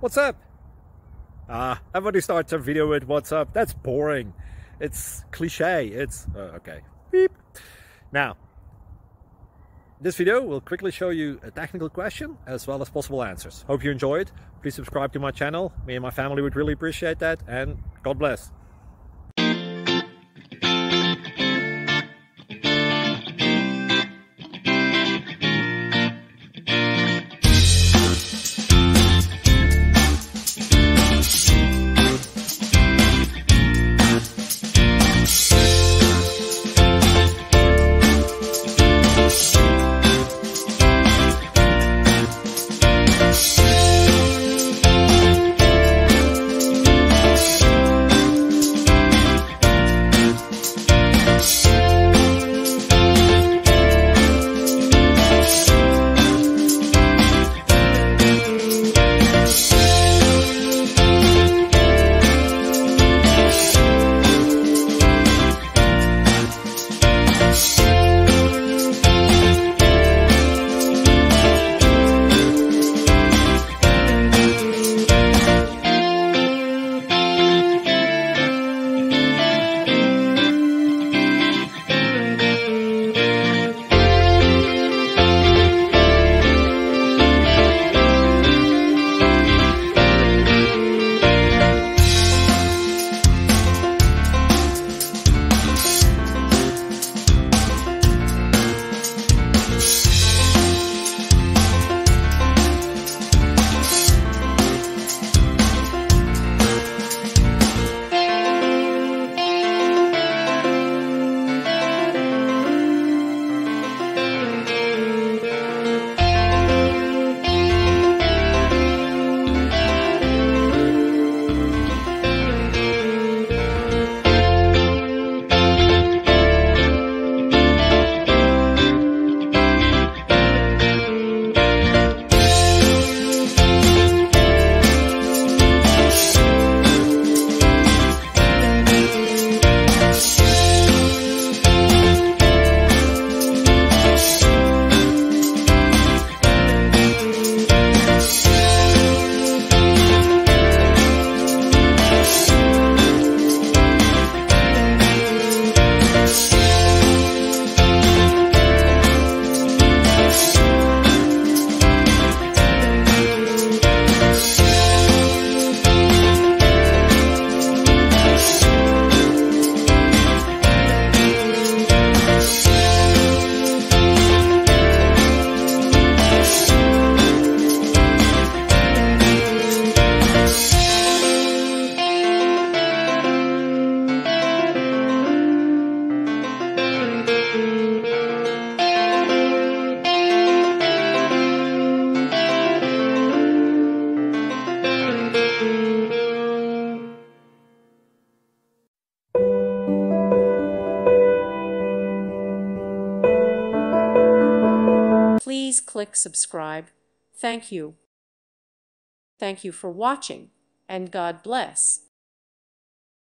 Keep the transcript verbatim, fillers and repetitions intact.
What's up? Ah, everybody starts a video with what's up. That's boring. It's cliche. It's uh, okay. Beep. Now, this video will quickly show you a technical question as well as possible answers. Hope you enjoy it. Please subscribe to my channel. Me and my family would really appreciate that, and God bless. Please click subscribe. Thank you. Thank you for watching, and God bless.